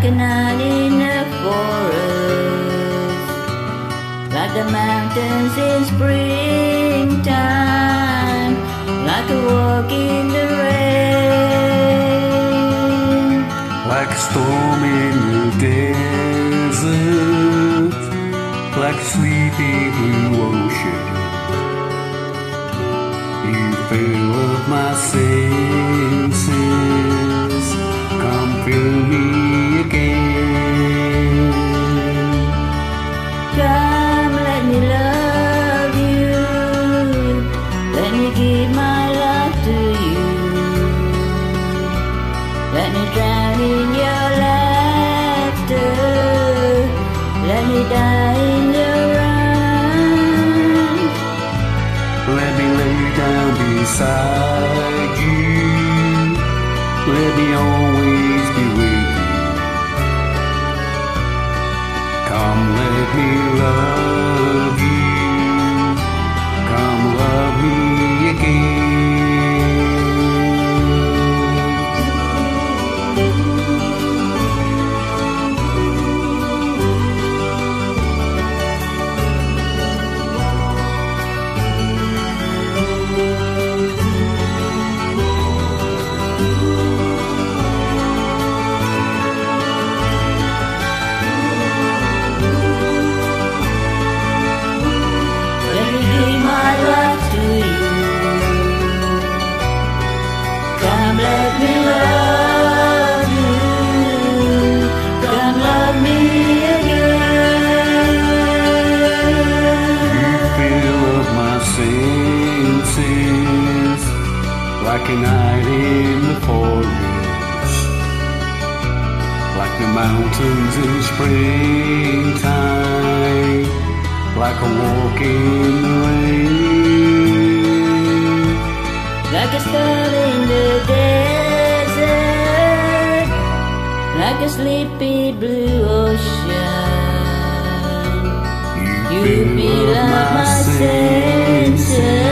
a night in the forest, like the mountains in springtime, like a walk in the rain, like a storm in the desert, like a sleepy blue ocean. You fill up my senses, come fill me again. Come, let me love you, let me give my love to you, let me drown in your laughter, let me die in your arms. Let me lay down beside you, let me always be with you. Come, let me love you, come love me again. Let me love you, come love me again. You fill up my senses, like a night in the forest, like the mountains in springtime, like a walk in the rain, like a star in the desert, like a sleepy blue ocean. You fill up my senses.